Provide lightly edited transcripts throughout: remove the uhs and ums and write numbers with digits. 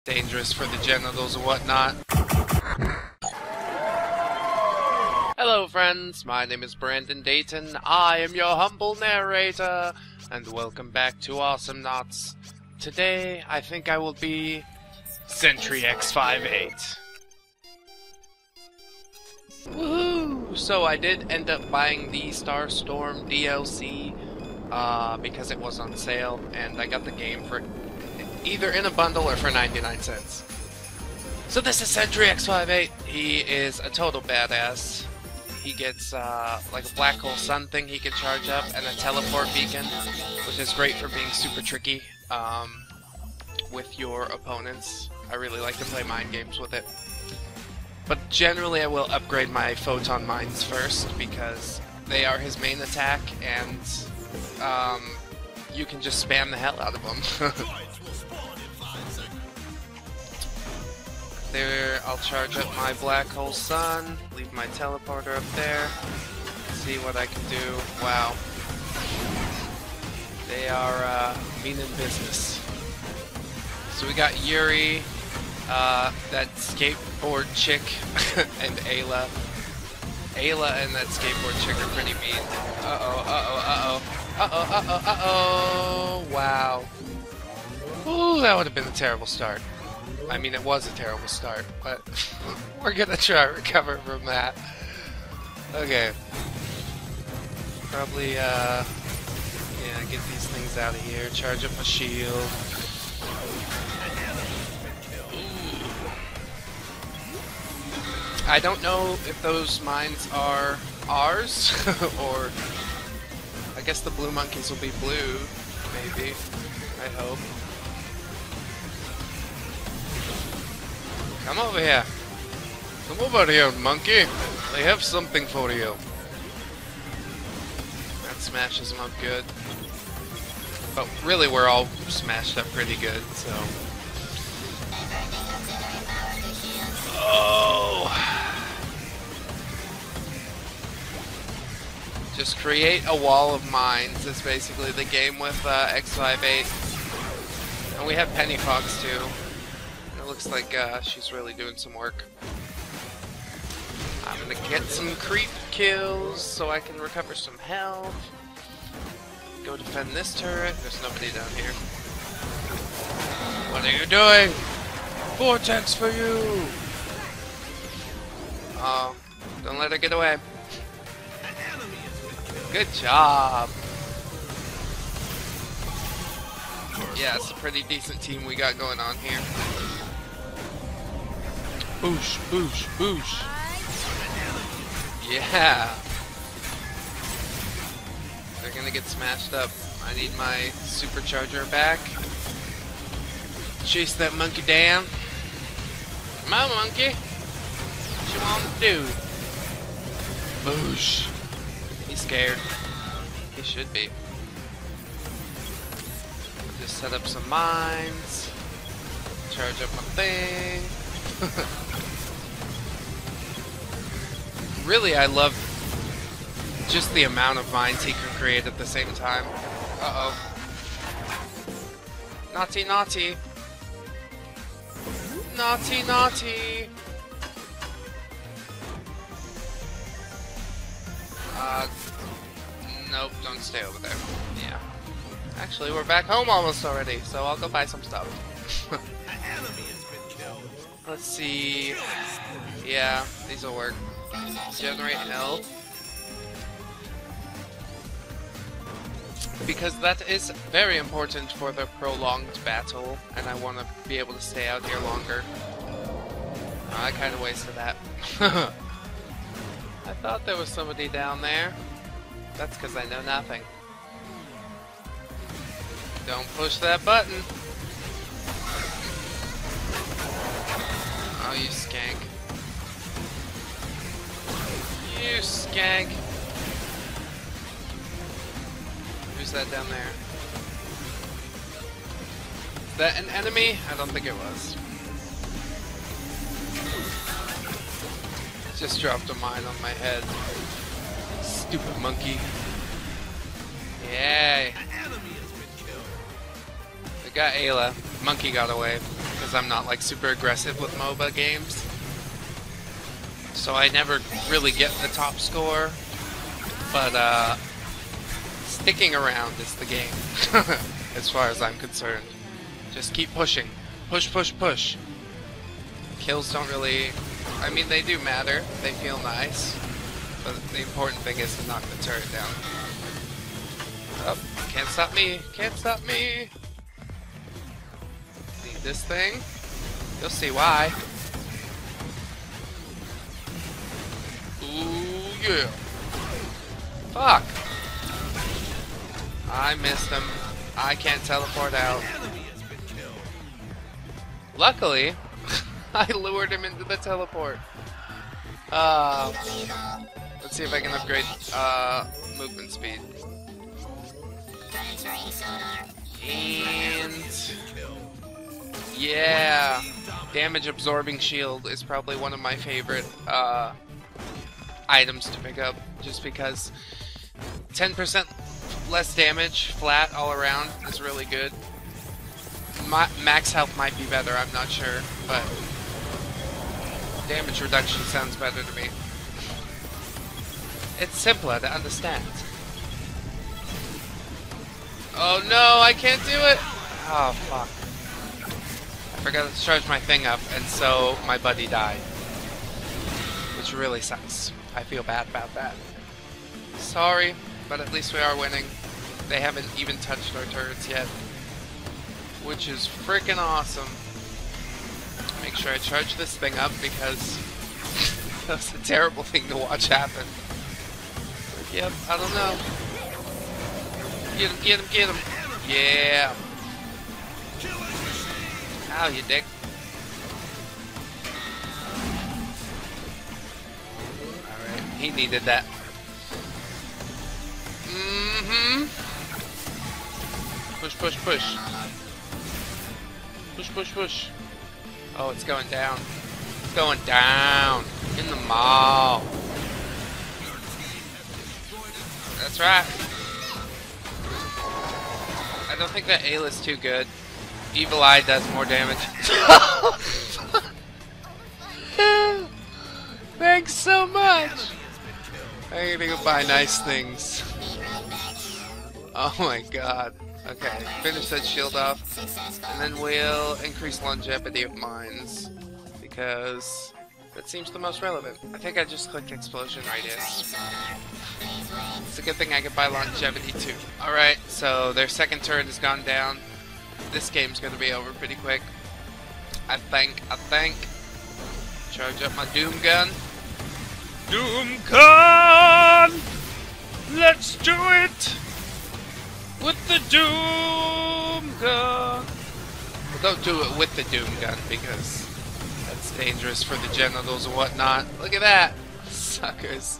dangerous for the genitals and whatnot. Hello friends, my name is Brandon Dayton, I am your humble narrator, and welcome back to Awesomenauts. Today, I think I will be Sentry X-58. Woohoo! So I did end up buying the Starstorm DLC, because it was on sale, and I got the game for either in a bundle or for 99 cents. So this is Sentry X-58. He is a total badass. He gets like a black hole sun thing he can charge up, and a teleport beacon, which is great for being super tricky with your opponents. I really like to play mind games with it. But generally I will upgrade my Photon mines first, because they are his main attack, and you can just spam the hell out of them. There, I'll charge up my black hole sun, leave my teleporter up there, see what I can do. Wow. They are mean in business. So we got Yuri, that skateboard chick, and Ayla. Ayla and that skateboard chick are pretty mean. Uh-oh, uh-oh, uh-oh. Uh-oh, uh-oh, uh-oh. Wow. Ooh, that would have been a terrible start. I mean, it was a terrible start, but we're gonna try to recover from that. Okay. Probably, yeah, get these things out of here. Charge up my shield. I don't know if those mines are ours, or I guess the blue monkeys will be blue, maybe. I hope. Come over here. Come over here, monkey. They have something for you. That smashes them up good. But really, we're all smashed up pretty good, so... Oh! Just create a wall of mines. That's basically the game with X-58. And we have Penny Fox, too. Looks like she's really doing some work. I'm gonna get some creep kills so I can recover some health. Go defend this turret. There's nobody down here. What are you doing? Vortex for you! Oh, don't let her get away. Good job! Yeah, it's a pretty decent team we got going on here. Boosh, boosh, boosh. Yeah. They're gonna get smashed up. I need my supercharger back. Chase that monkey down. Come on, monkey. What you want to do? Boosh. He's scared. He should be. Just set up some mines. Charge up my thing. Really, I love just the amount of mines he can create at the same time. Uh-oh. Naughty, naughty. Naughty, naughty. Nope, don't stay over there. Yeah. Actually, we're back home almost already, so I'll go buy some stuff. Let's see. Yeah, these will work. Generate health. Because that is very important for the prolonged battle, and I want to be able to stay out here longer. I kind of wasted that. I thought there was somebody down there. That's because I know nothing. Don't push that button. Oh, you skank. You skank. Who's that down there? Is that an enemy? I don't think it was. Just dropped a mine on my head. Stupid monkey. Yay. We got Ayla. Monkey got away. Because because I'm not like super aggressive with MOBA games. So I never really get the top score. But sticking around is the game, as far as I'm concerned. Just keep pushing. Push, push, push. Kills don't really... I mean, they do matter. They feel nice. But the important thing is to knock the turret down. Oh, can't stop me. Can't stop me. Need this thing. You'll see why. Ooh, yeah. Fuck. I missed him. I can't teleport out. Luckily, I lured him into the teleport. Let's see if I can upgrade movement speed. And yeah, damage absorbing shield is probably one of my favorite items to pick up, just because 10% less damage flat all around is really good. Max health might be better, I'm not sure, but damage reduction sounds better to me. It's simpler to understand. Oh no, I can't do it! Oh fuck. I forgot to charge my thing up, and so my buddy died. Which really sucks. I feel bad about that. Sorry, but at least we are winning. They haven't even touched our turrets yet. Which is freaking awesome. Make sure I charge this thing up because that's a terrible thing to watch happen. Yep, I don't know. Get him, get him, get him. Yeah. Ow, you dick. Alright, he needed that. Mm-hmm. Push, push, push. Push, push, push. Oh, it's going down. It's going down. In the mall. That's right. I don't think that Ayla's too good. Evil Eye does more damage. Thanks so much. I'm gonna go buy nice things. Oh my god. Okay, finish that shield off, and then we'll increase longevity of mines, because that seems the most relevant. I think I just clicked explosion radius. It's a good thing I could buy longevity too. Alright, so their second turret has gone down. This game's gonna be over pretty quick. I think. Charge up my Doom Gun. Doom Gun! Let's do it! With the Doom Gun! Well, don't do it with the Doom Gun, because that's dangerous for the genitals and whatnot. Look at that! Suckers.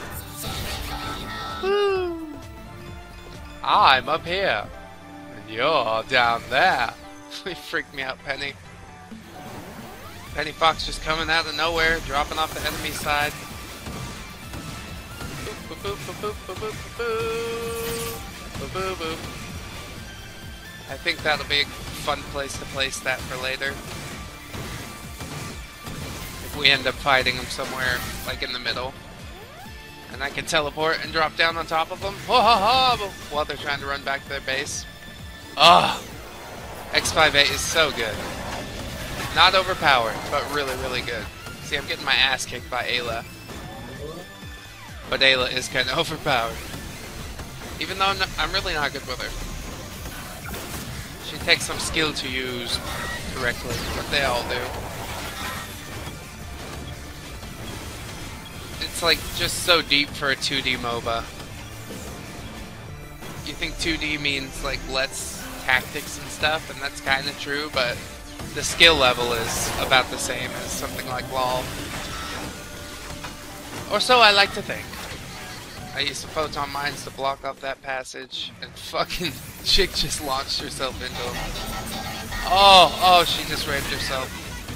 Woo. I'm up here, and you're down there. You freaked me out, Penny. Penny Fox just coming out of nowhere, dropping off the enemy side. Boop, boop, boop, boop, boop, boop, boop. Boop, boop, boop. I think that'll be a fun place to place that for later. If we end up fighting them somewhere, like in the middle. And I can teleport and drop down on top of them. While they're trying to run back to their base. Oh! X-58 is so good. Not overpowered, but really, really good. See, I'm getting my ass kicked by Ayla. But Ayla is kind of overpowered. Even though I'm really not good with her. She takes some skill to use correctly, but they all do. It's like just so deep for a 2D MOBA. You think 2D means like less tactics and stuff, and that's kind of true, but the skill level is about the same as something like LoL. Or so I like to think. I used the Photon mines to block off that passage, and fucking chick just launched herself into him. Oh, she just raped herself.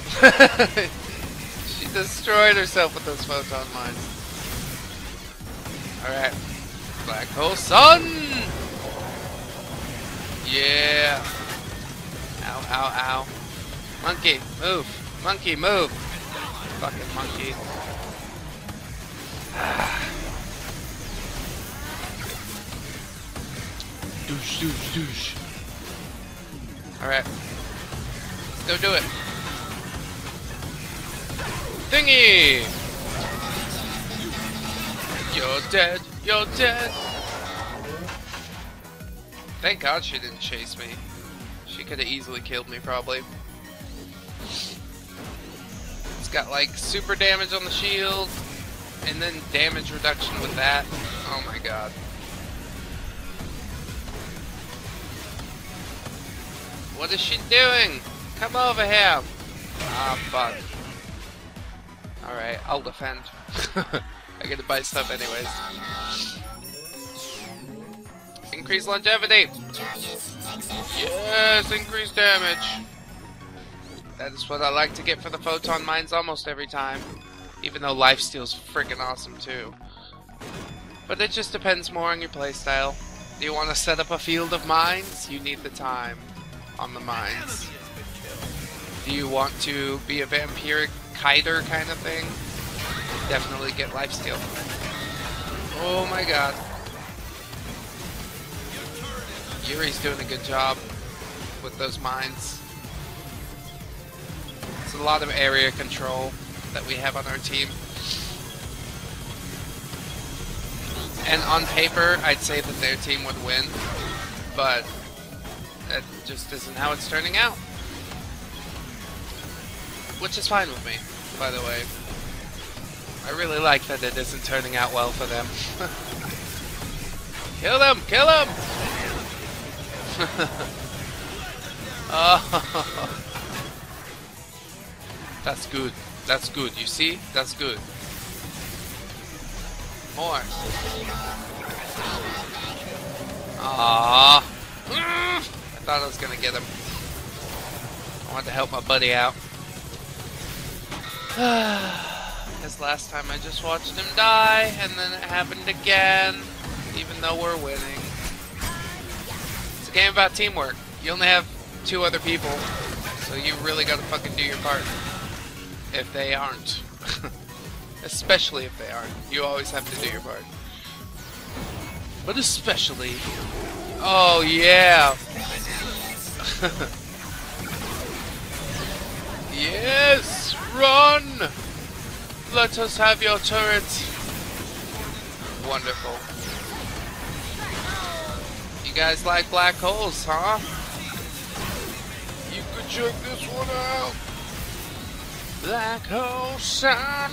She destroyed herself with those Photon mines. Alright. Black Hole Sun! Yeah! Ow, ow, ow. Monkey, move. Monkey, move. Fucking monkey. Douche, douche, douche. Alright. Let's go do it. Thingy! You're dead. You're dead. Thank God she didn't chase me. She could have easily killed me, probably. It's got like super damage on the shield, and then damage reduction with that. Oh my God. What is she doing? Come over here. Ah, fuck. Alright, I'll defend. I get to buy stuff anyways. Increase longevity! Yes, increase damage! That is what I like to get for the Photon mines almost every time. Even though lifesteal's freaking awesome too. But it just depends more on your playstyle. Do you want to set up a field of mines? You need the time on the mines. Do you want to be a vampiric kiter kind of thing? Definitely get lifesteal. Oh my God. Yuri's doing a good job with those mines. It's a lot of area control that we have on our team. And on paper, I'd say that their team would win, but that just isn't how it's turning out. Which is fine with me, by the way. I really like that it isn't turning out well for them. Kill them! Kill them! Oh. That's good. That's good. You see? That's good. More. Ah. I thought I was gonna get him. I wanted to help my buddy out. Because last time I just watched him die, and then it happened again, even though we're winning. It's a game about teamwork. You only have 2 other people, so you really gotta fucking do your part. If they aren't. Especially if they aren't. You always have to do your part. But especially... Oh, yeah! Yes! Run! Let us have your turret! Wonderful. You guys like black holes, huh? You could check this one out! Black hole sun!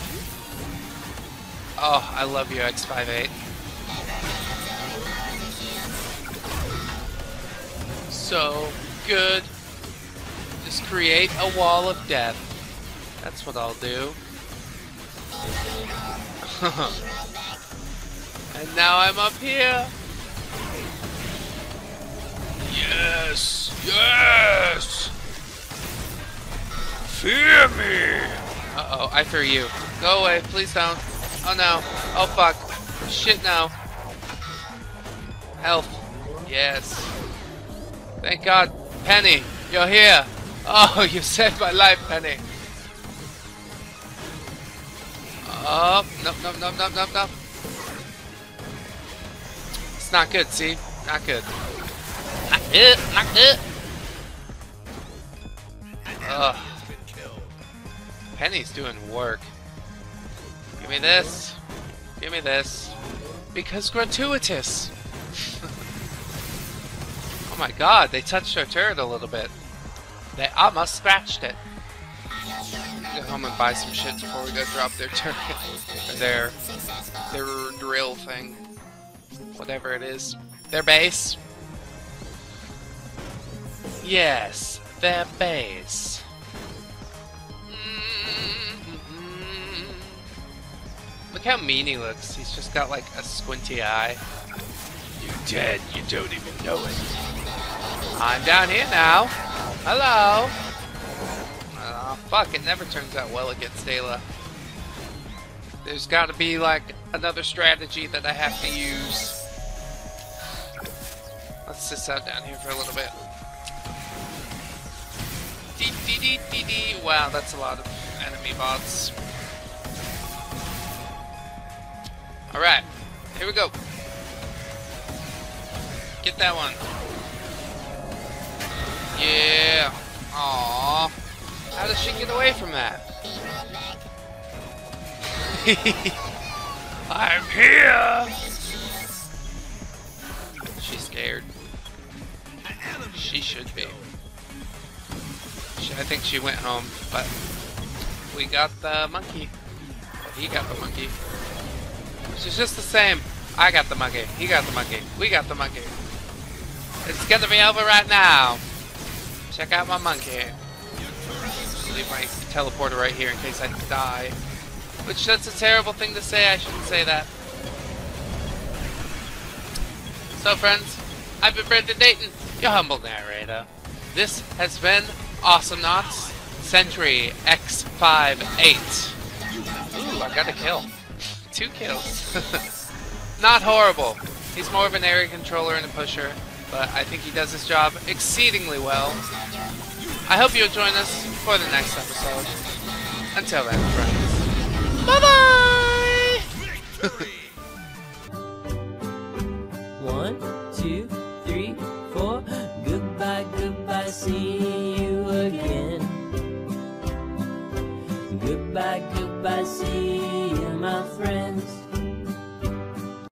Oh, I love you, X-58. So good. Just create a wall of death. That's what I'll do. And now I'm up here. Yes! Yes! Fear me! Uh-oh, I fear you. Go away, please don't. Oh no. Oh fuck. Shit no. Health. Yes. Thank God. Penny, you're here. Oh, you saved my life, Penny. Oh, nope, nope, nope, nope, nope, nope. It's not good, see? Not good. Not good, not good. Ugh. Penny's doing work. Give me this. Give me this. Because gratuitous. Oh my God, they touched our turret a little bit. They almost scratched it. Go home and buy some shit before we go drop their turret. Or their drill thing. Whatever it is. Their base. Yes, their base. Look how mean he looks. He's just got like a squinty eye. You dead, you don't even know it. I'm down here now. Hello. Oh, fuck, it never turns out well against Dayla. There's gotta be like another strategy that I have to use. Let's sit out down here for a little bit. Wow, that's a lot of enemy bots. Alright, here we go. Get that one. Yeah. Aww. How does she get away from that? I'm here! She's scared. She should be. I think she went home, but we got the monkey. He got the monkey. She's just the same. I got the monkey. He got the monkey. We got the monkey. It's gonna be over right now. Check out my monkey. Leave my teleporter right here in case I die. Which, that's a terrible thing to say. I shouldn't say that. So, friends, I've been Brendan Dayton, your humble narrator. This has been Awesomenauts, Sentry X-58. Ooh, I got a kill. 2 kills. Not horrible. He's more of an area controller and a pusher, but I think he does his job exceedingly well. I hope you'll join us for the next episode. Until then, friends. Bye-bye! 1, 2, 3, 4. Goodbye, goodbye, see you again. Goodbye, goodbye, see you, my friends.